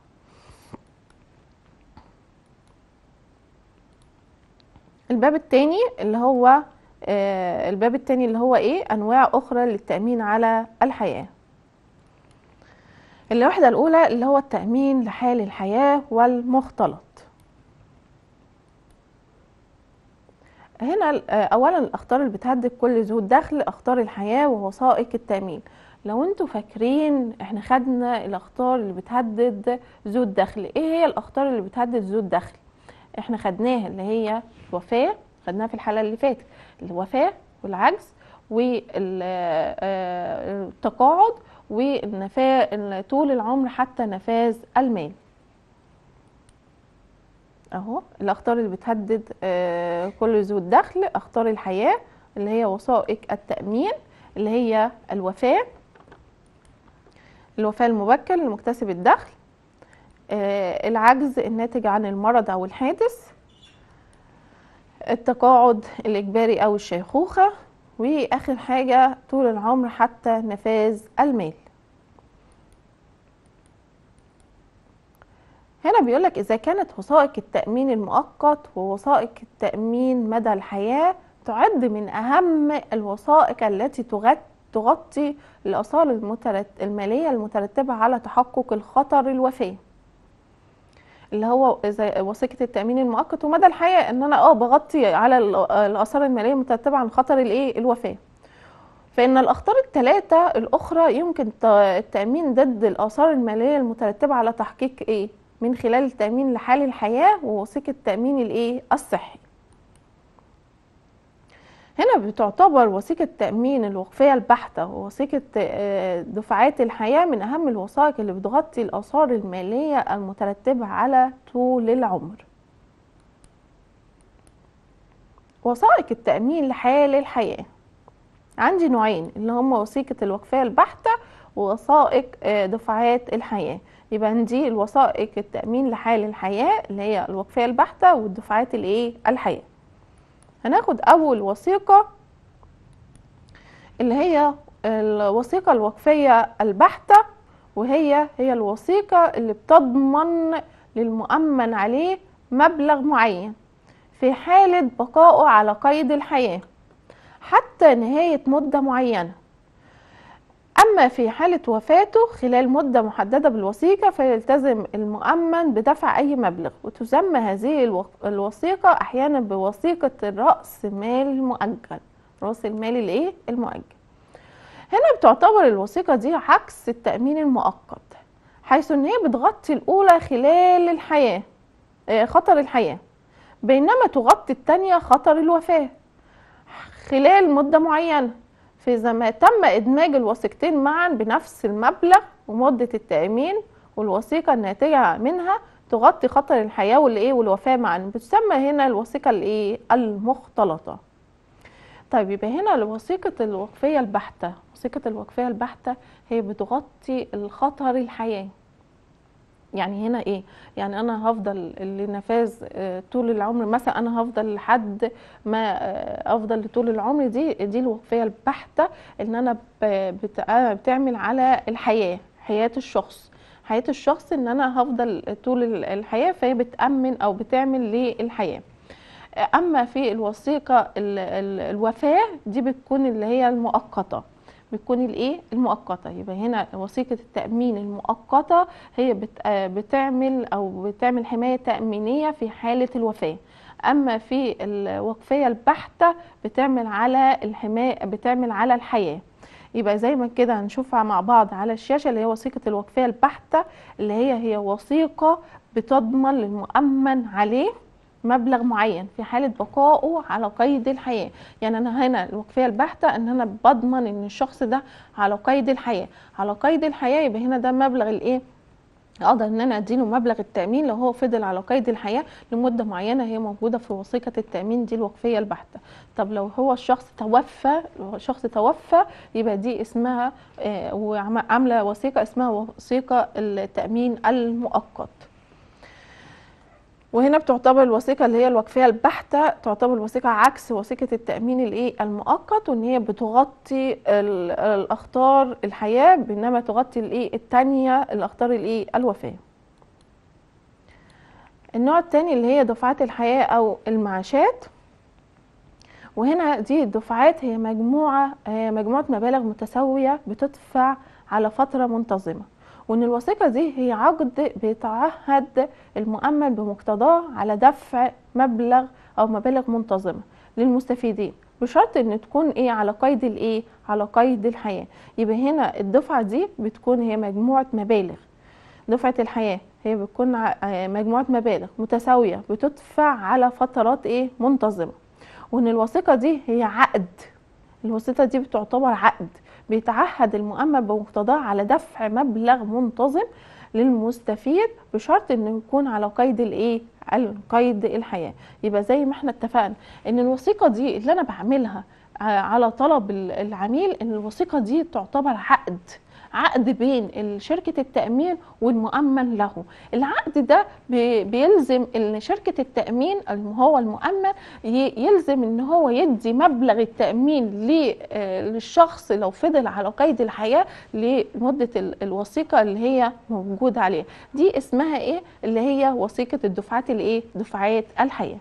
الباب الثاني اللي هو آه الباب الثاني اللي هو ايه انواع اخرى للتامين على الحياه. الوحده الاولى اللي هو التامين لحال الحياه والمختلط. هنا آه، اولا الاخطار اللي بتهدد كل ذو دخل اخطار الحياه ووثائق التامين. لو انتوا فاكرين احنا خدنا الاخطار اللي بتهدد ذو الدخل. ايه هي الاخطار اللي بتهدد ذو الدخل؟ احنا خدناها اللي هي الوفاه، خدناها في الحلقه اللي فاتت، الوفاه والعجز والتقاعد والنفاذ طول العمر حتى نفاذ المال. اهو الاخطار اللي بتهدد آه، كل ذو الدخل اخطار الحياه اللي هي وثائق التامين اللي هي الوفاه، الوفاه المبكر لمكتسب الدخل، آه، العجز الناتج عن المرض او الحادث، التقاعد الاجباري او الشيخوخه، واخر حاجه طول العمر حتى نفاذ المال. هنا بيقولك إذا كانت وثائق التأمين المؤقت ووثائق التأمين مدى الحياة تعد من أهم الوثائق التي تغطي الآثار المترت- المالية المترتبة على تحقق الخطر الوفاة، اللي هو إذا وثيقة التأمين المؤقت ومدى الحياة إن أنا أه بغطي على ال- الآثار المالية المترتبة عن خطر الإيه الوفاة. فإن الأخطار الثلاثة الأخرى يمكن ت- التأمين ضد الآثار المالية المترتبة على تحقيق إيه؟ من خلال التأمين لحال الحياة ووثيقة التأمين الإيه؟ الصحي. هنا بتعتبر وثيقة تأمين الوقفية البحتة ووثيقة آه، دفعات الحياة من أهم الوثائق اللي بتغطي الآثار المالية المترتبة على طول العمر. وثائق التأمين لحال الحياة عندي نوعين، اللي هم وثيقة الوقفية البحتة ووثائق آه، دفعات الحياة. يبقى عندي الوثائق التأمين لحال الحياة اللي هي الوقفية البحتة والدفعات الايه الحياة. هناخد أول وثيقة اللي هي الوثيقة الوقفية البحتة، وهي هي الوثيقة اللي بتضمن للمؤمن عليه مبلغ معين في حالة بقائه على قيد الحياة حتى نهاية مدة معينة. أما في حالة وفاته خلال مدة محددة بالوثيقة فيلتزم المؤمن بدفع أي مبلغ، وتسمى هذه الوثيقة أحيانا بوثيقة الرأس مال المؤجل، رأس المال الإيه؟ المؤجل. هنا بتعتبر الوثيقة دي عكس التأمين المؤقت، حيث إن هي بتغطي الأولى خلال الحياة خطر الحياة، بينما تغطي الثانية خطر الوفاة خلال مدة معينة. فإذا ما تم إدماج الوثيقتين معا بنفس المبلغ ومدة التأمين والوثيقة الناتجة منها تغطي خطر الحياة والإيه والوفاة معا، بتسمى هنا الوثيقة الإيه المختلطة. طيب يبقى هنا الوثيقة الوقفية البحتة، وثيقة الوقفية البحتة هي بتغطي الخطر الحياة. يعني هنا ايه؟ يعني انا هفضل لنفاذ طول العمر، مثلا انا هفضل لحد ما افضل لطول العمر، دي دي الوقفيه البحته ان انا بتعمل على الحياه، حياه الشخص، حياه الشخص ان انا هفضل طول الحياه، فهي بتامن او بتعمل للحياه. اما في الوثيقه الوفاه دي بتكون اللي هي المؤقته، بتكون الايه المؤقته. يبقى هنا وثيقه التامين المؤقته هي بتعمل او بتعمل حمايه تامينيه في حاله الوفاه. اما في الوقفيه البحته بتعمل على الحمايه، بتعمل على الحياه. يبقى زي ما كده هنشوفها مع بعض على الشاشه، اللي هي وثيقه الوقفيه البحته اللي هي هي وثيقه بتضمن للمؤمن عليه مبلغ معين في حالة بقائه على قيد الحياة. يعني أنا هنا الوقفية البحتة إن أنا بضمن إن الشخص ده على قيد الحياة، على قيد الحياة، يبقى هنا ده مبلغ الإيه؟ أقدر إن أنا أديله مبلغ التأمين لو هو فضل على قيد الحياة لمدة معينة هي موجودة في وثيقة التأمين دي الوقفية البحتة. طب لو هو الشخص توفى، لو الشخص توفى يبقى دي اسمها آه وعاملة وثيقة اسمها وثيقة التأمين المؤقت. وهنا بتعتبر الوثيقه اللي هي الوقفيه البحته تعتبر الوثيقه عكس وثيقه التامين الايه المؤقت، وان هي بتغطي الاخطار الحياه بينما تغطي الايه الثانيه الاخطار الايه الوفاه. النوع الثاني اللي هي دفعات الحياه او المعاشات، وهنا دي الدفعات هي مجموعه هي مجموعه مبالغ متساويه بتدفع على فتره منتظمه، وان الوثيقه دي هي عقد بيتعهد المؤمن بمقتضاه على دفع مبلغ او مبالغ منتظمه للمستفيدين بشرط ان تكون ايه على قيد الايه على قيد الحياه. يبقى هنا الدفعه دي بتكون هي مجموعه مبالغ، دفعه الحياه هي بتكون مجموعه مبالغ متساويه بتدفع على فترات ايه منتظمه، وان الوثيقه دي هي عقد، الوثيقه دي بتعتبر عقد بيتعهد المؤمن بمقتضاه على دفع مبلغ منتظم للمستفيد بشرط انه يكون على قيد الايه قيد الحياه. يبقى زي ما احنا اتفقنا ان الوثيقه دي اللي انا بعملها على طلب العميل، ان الوثيقه دي تعتبر عقد، عقد بين شركة التأمين والمؤمن له. العقد ده بيلزم ان شركة التأمين هو المؤمن يلزم ان هو يدي مبلغ التأمين للشخص لو فضل على قيد الحياة لمدة الوثيقة اللي هي موجودة عليه. دي اسمها ايه؟ اللي هي وثيقة الدفعات الايه؟ دفعات الحياة.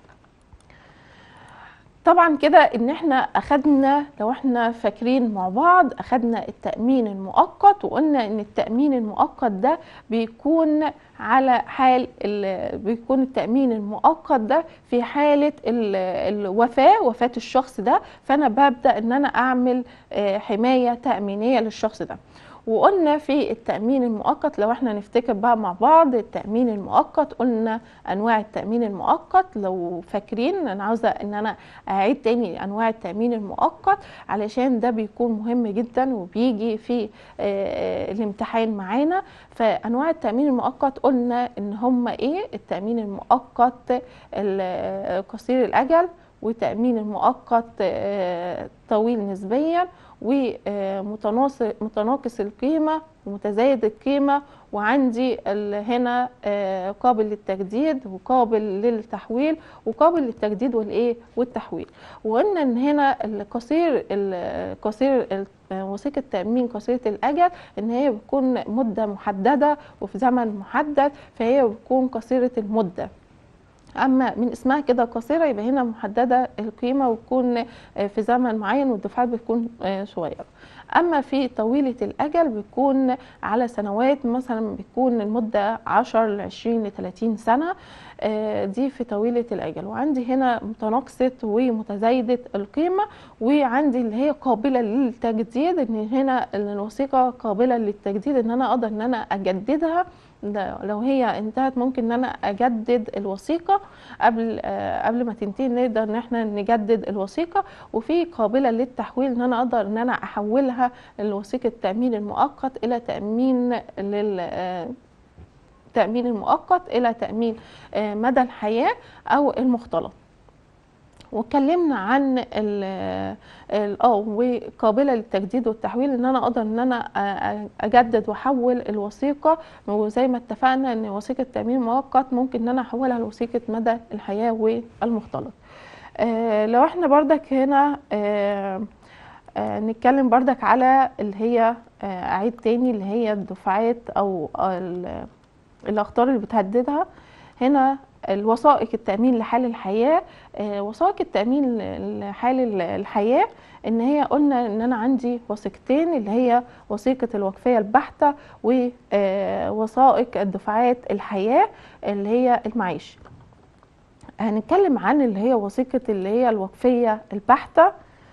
طبعا كده ان احنا اخدنا، لو احنا فاكرين مع بعض، اخدنا التأمين المؤقت وقلنا ان التأمين المؤقت ده بيكون على حال بيكون التأمين المؤقت ده في حالة الوفاة، وفاة الشخص ده، فانا ببدأ ان انا اعمل حماية تأمينية للشخص ده. وقلنا في التأمين المؤقت، لو احنا نفتكر بقى مع بعض التأمين المؤقت، قلنا أنواع التأمين المؤقت لو فاكرين. أنا عاوزة إن أنا أعيد تاني أنواع التأمين المؤقت علشان ده بيكون مهم جدا وبيجي في آه الامتحان معانا. فأنواع التأمين المؤقت قلنا إن هم إيه؟ التأمين المؤقت قصير الأجل، وتأمين المؤقت آه طويل نسبيا، ومتناقص القيمة ومتزايد القيمة، وعندي هنا قابل للتجديد وقابل للتحويل وقابل للتجديد والايه والتحويل. وقلنا ان هنا القصير القصير وثيقة تأمين قصيرة الأجل ان هي بتكون مدة محددة وفي زمن محدد، فهي بتكون قصيرة المدة. اما من اسمها كده قصيره يبقى هنا محدده القيمه وتكون في زمن معين والدفعات بتكون صغيره. اما في طويله الاجل بتكون على سنوات، مثلا بتكون المده عشر ل عشرين ل ثلاثين سنه، دي في طويله الاجل. وعندي هنا متناقصه ومتزايده القيمه، وعندي اللي هي قابله للتجديد، ان هنا الوثيقه قابله للتجديد ان انا اقدر ان انا اجددها لو هي انتهت، ممكن ان انا اجدد الوثيقه قبل آه قبل ما تنتهي، نقدر ان احنا نجدد الوثيقه. وفي قابله للتحويل ان انا اقدر ان انا احولها الوثيقه التامين المؤقت الى تامين لل آه تامين المؤقت الى تامين آه مدى الحياه او المختلط. واتكلمنا عن اه وقابله للتجديد والتحويل، ان انا اقدر ان انا اجدد واحول الوثيقه، وزي ما اتفقنا ان وثيقه تامين مؤقت ممكن ان انا احولها لوثيقه مدى الحياه والمختلط. آه لو احنا بردك هنا آه آه نتكلم بردك على اللي هي آه اعيد تاني اللي هي الدفعات او الاخطار اللي بتهددها. هنا الوثائق التأمين لحال الحياة. آه وثائق التأمين لحال الحياة ان هي قلنا ان انا عندي وثيقتين، اللي هي وثيقة الوقفية البحتة ووثائق الدفعات الحياة اللي هي المعيش. هنتكلم عن اللي هي وثيقة اللي هي الوقفية البحتة.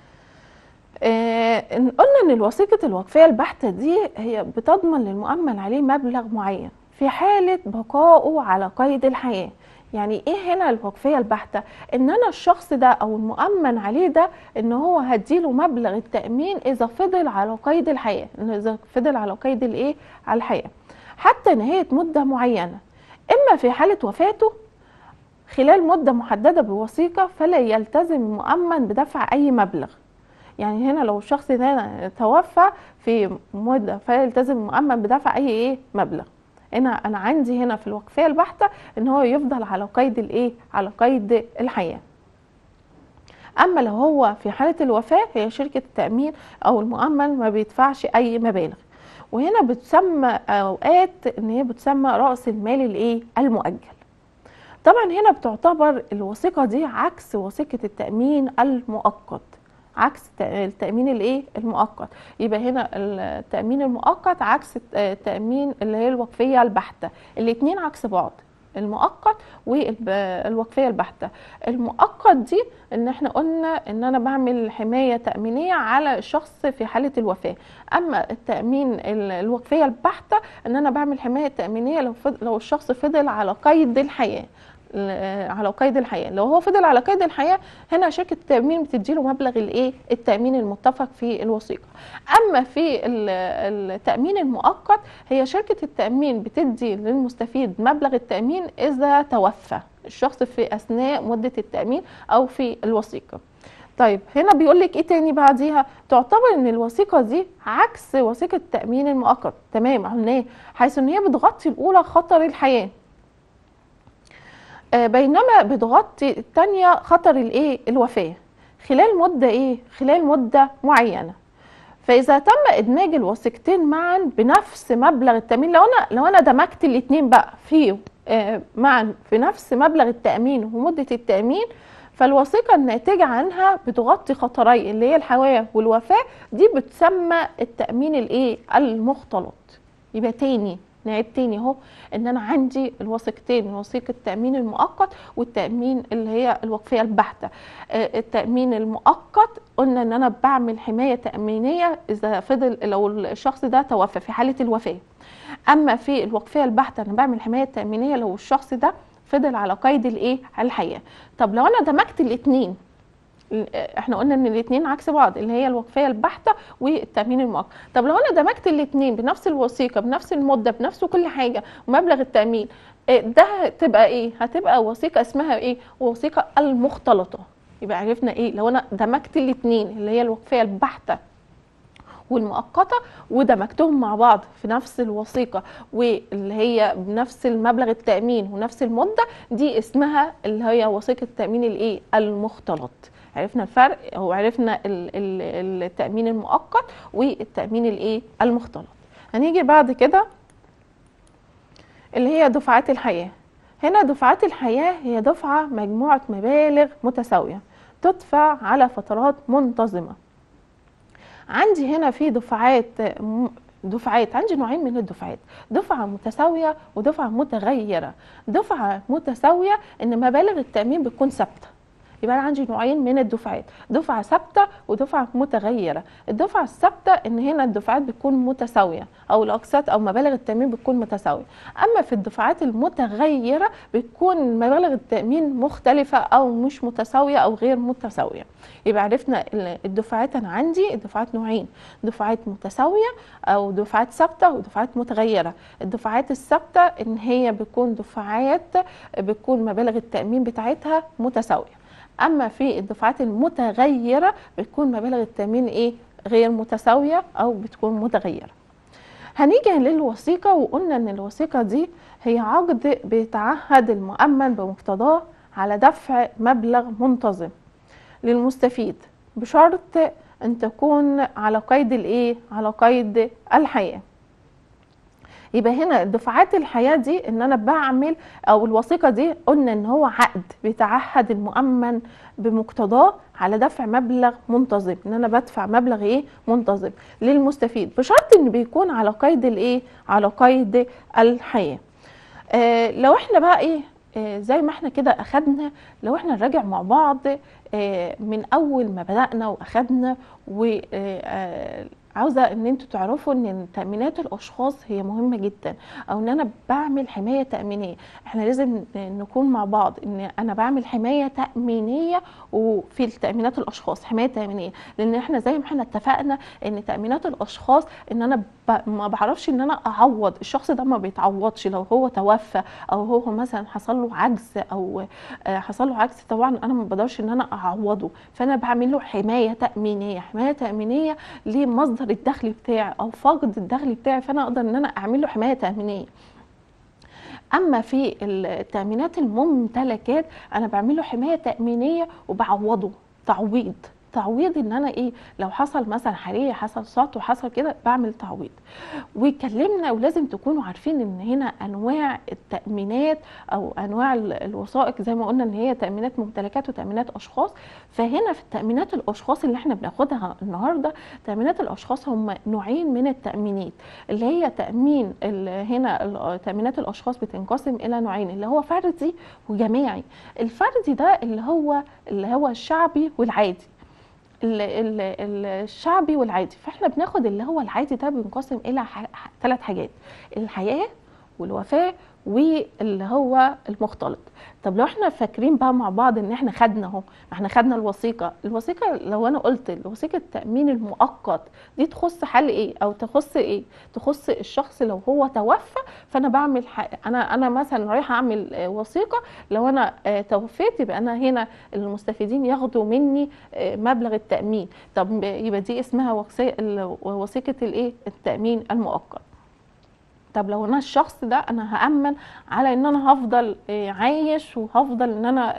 آه قلنا ان الوثيقة الوقفية البحتة دي هي بتضمن للمؤمن عليه مبلغ معين في حالة بقائه على قيد الحياة. يعني ايه هنا الوقفية البحتة؟ ان انا الشخص ده او المؤمن عليه ده ان هو هديله مبلغ التأمين اذا فضل على قيد الحياة، اذا فضل على قيد الايه على الحياة حتى نهاية مدة معينة، اما في حالة وفاته خلال مدة محددة بوثيقة فلا يلتزم المؤمن بدفع اي مبلغ. يعني هنا لو الشخص ده توفى في مدة فلا يلتزم المؤمن بدفع اي ايه مبلغ. هنا انا عندي هنا في الوقفيه البحته ان هو يفضل على قيد الايه على قيد الحياه. اما لو هو في حاله الوفاه هي شركه التامين او المؤمن ما بيدفعش اي مبالغ. وهنا بتسمى اوقات ان هي بتسمى راس المال الايه المؤجل. طبعا هنا بتعتبر الوثيقه دي عكس وثيقه التامين المؤقت، عكس التأمين الايه المؤقت. يبقى هنا التأمين المؤقت عكس التأمين اللي هي الوقفية البحتة، الاتنين عكس بعض، المؤقت والوقفية البحتة. المؤقت دي ان احنا قلنا ان انا بعمل حماية تأمينية على الشخص في حالة الوفاة. اما التأمين الوقفية البحتة ان انا بعمل حماية تأمينية لو لو الشخص فضل على قيد الحياة، على قيد الحياه. لو هو فضل على قيد الحياه هنا شركه التامين بتديله مبلغ الايه التامين المتفق في الوثيقه. اما في التامين المؤقت هي شركه التامين بتدي للمستفيد مبلغ التامين اذا توفى الشخص في اثناء مده التامين او في الوثيقه. طيب هنا بيقول لك ايه تاني بعديها؟ تعتبر ان الوثيقه دي عكس وثيقه التامين المؤقت، تمام، قلنا حيث ان هي بتغطي الاولى خطر الحياه بينما بتغطي الثانيه خطر الايه الوفاه خلال مده ايه خلال مده معينه. فاذا تم ادماج الوثيقتين معا بنفس مبلغ التامين، لو انا لو انا دمجت الاثنين بقى في معا في نفس مبلغ التامين ومده التامين، فالوثيقه الناتجه عنها بتغطي خطري اللي هي الحياه والوفاه، دي بتسمى التامين الايه المختلط. يبقى تاني نعيد تاني اهو ان انا عندي الوثيقتين، وثيقه التامين المؤقت والتامين اللي هي الوقفيه البحته. التامين المؤقت قلنا ان انا بعمل حمايه تامينيه اذا فضل لو الشخص ده توفى في حاله الوفاه. اما في الوقفيه البحته انا بعمل حمايه تامينيه لو الشخص ده فضل على قيد الايه الحياه. طب لو انا دمجت الاثنين، احنا قلنا ان الاثنين عكس بعض اللي هي الوقفيه البحته والتامين المؤقت. طب لو انا دمجت الاثنين بنفس الوثيقه بنفس المده بنفس كل حاجه ومبلغ التامين، ده هتبقى ايه؟ هتبقى وثيقه اسمها ايه؟ وثيقه المختلطه. يبقى عرفنا ايه؟ لو انا دمجت الاثنين اللي هي الوقفيه البحته والمؤقته ودمجتهم مع بعض في نفس الوثيقه واللي هي بنفس المبلغ التامين ونفس المده، دي اسمها اللي هي وثيقه التامين الايه المختلط. عرفنا الفرق او عرفنا التامين المؤقت والتامين الايه المختلط. هنيجي بعد كده اللي هي دفعات الحياه. هنا دفعات الحياه هي دفعه مجموعه مبالغ متساويه تدفع على فترات منتظمه. عندي هنا في دفعات دفعات عندي نوعين من الدفعات، دفعه متساويه ودفعه متغيره. دفعه متساويه ان مبالغ التامين بتكون ثابته، يبقى انا عندي نوعين من الدفعات، دفعه ثابته ودفعه متغيره. الدفعه الثابته ان هنا الدفعات بتكون متساويه او الاقساط او مبالغ التامين بتكون متساويه. اما في الدفعات المتغيره بتكون مبالغ التامين مختلفه او مش متساويه او غير متساويه. يبقى عرفنا الدفعات، انا عندي الدفعات نوعين، دفعات متساويه او دفعات ثابته ودفعات متغيره. الدفعات الثابته ان هي بتكون دفعات بتكون مبالغ التامين بتاعتها متساويه. اما في الدفعات المتغيره بتكون مبالغ التامين ايه غير متساويه او بتكون متغيره. هنيجي للوثيقه وقلنا ان الوثيقه دي هي عقد بيتعهد المؤمن بمقتضاه على دفع مبلغ منتظم للمستفيد بشرط ان تكون على قيد الايه على قيد الحياه. يبقى هنا دفعات الحياه دي ان انا بعمل او الوثيقه دي قلنا ان هو عقد بيتعهد المؤمن بمقتضاه على دفع مبلغ منتظم، ان انا بدفع مبلغ ايه منتظم للمستفيد بشرط ان بيكون على قيد الايه على قيد الحياه. آه لو احنا بقى ايه آه زي ما احنا كده اخدنا، لو احنا نراجع مع بعض آه من اول ما بدأنا واخدنا، و آه عاوزه ان انتوا تعرفوا ان تامينات الاشخاص هي مهمه جدا، او ان انا بعمل حمايه تامينيه. احنا لازم نكون مع بعض ان انا بعمل حمايه تامينيه وفي التامينات الاشخاص حمايه تامينيه، لان احنا زي ما احنا اتفقنا ان تامينات الاشخاص ان انا ما بعرفش ان انا اعوض الشخص ده، ما بيتعوضش لو هو توفى او هو مثلا حصل له عجز او حصل له عجز، طبعا انا ما بقدرش ان انا اعوضه، فانا بعمل له حمايه تامينيه. حمايه تامينيه لمصدر الدخل بتاعي او فقد الدخل بتاعي، فانا اقدر ان انا اعمل له حمايه تامينيه. اما في التامينات الممتلكات انا بعمل له حمايه تامينيه وبعوضه تعويض تعويض ان انا ايه لو حصل مثلا حريقه حصل سطو حصل كده بعمل تعويض. واتكلمنا ولازم تكونوا عارفين ان هنا انواع التامينات او انواع الوثائق زي ما قلنا ان هي تامينات ممتلكات وتامينات اشخاص. فهنا في التامينات الاشخاص اللي احنا بناخدها النهارده، تامينات الاشخاص هم نوعين من التامينات، اللي هي تامين هنا تامينات الاشخاص بتنقسم الى نوعين، اللي هو فردي وجماعي. الفردي ده اللي هو اللي هو الشعبي والعادي، الشعبي والعادي. فاحنا بناخد اللي هو العادي ده بينقسم الى ثلاث حاجات: الحياه والوفاه واللي هو المختلط. طب لو احنا فاكرين بقى مع بعض ان احنا خدنا اهو، احنا خدنا الوثيقه الوثيقه لو انا قلت وثيقه التامين المؤقت دي تخص حال ايه او تخص ايه؟ تخص الشخص لو هو توفى، فانا بعمل انا انا مثلا رايحه اعمل وثيقه لو انا توفيت، يبقى انا هنا المستفيدين ياخدوا مني مبلغ التامين. طب يبقى دي اسمها وثيقه الايه التامين المؤقت. طب لو انا الشخص ده انا هامن على ان انا هفضل عايش وهفضل ان انا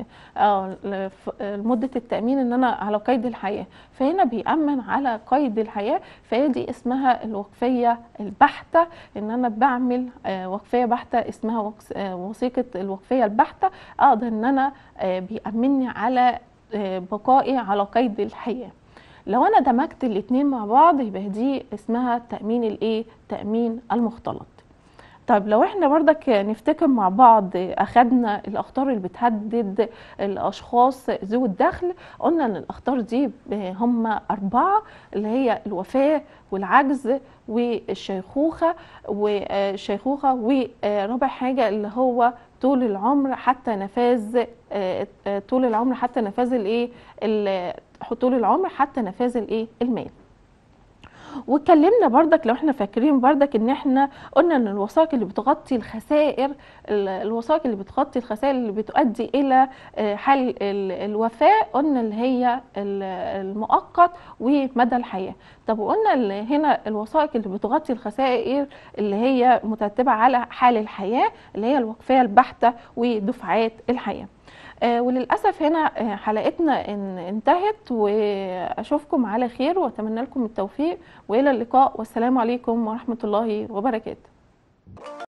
مده التامين ان انا على قيد الحياه، فهنا بيامن على قيد الحياه، فهي دي اسمها الوقفيه البحته، ان انا بعمل وقفيه بحته اسمها وثيقه الوقفيه البحته، اقدر ان انا بيامنني على بقائي على قيد الحياه. لو انا دمجت الاثنين مع بعض يبقى دي اسمها تامين الايه تامين المختلط. طب لو احنا برضك نفتكر مع بعض اخدنا الاخطار اللي بتهدد الاشخاص ذوي الدخل، قلنا ان الاخطار دي هم اربعه، اللي هي الوفاه والعجز والشيخوخه والشيخوخه ورابع حاجه اللي هو طول العمر حتى نفاذ طول العمر حتى نفاذ الايه طول العمر حتى نفاذ الايه المال. واتكلمنا بردك لو احنا فاكرين بردك ان احنا قلنا ان الوثائق اللي بتغطي الخسائر الوثائق اللي بتغطي الخسائر اللي بتؤدي الى حال الوفاة، قلنا اللي هي المؤقت ومدى الحياة. طب وقلنا هنا الوثائق اللي بتغطي الخسائر اللي هي مترتبة على حال الحياة اللي هي الوقفية البحتة ودفعات الحياة. آه وللأسف هنا آه حلقتنا إن انتهت، وأشوفكم على خير وأتمنى لكم التوفيق، وإلى اللقاء والسلام عليكم ورحمة الله وبركاته.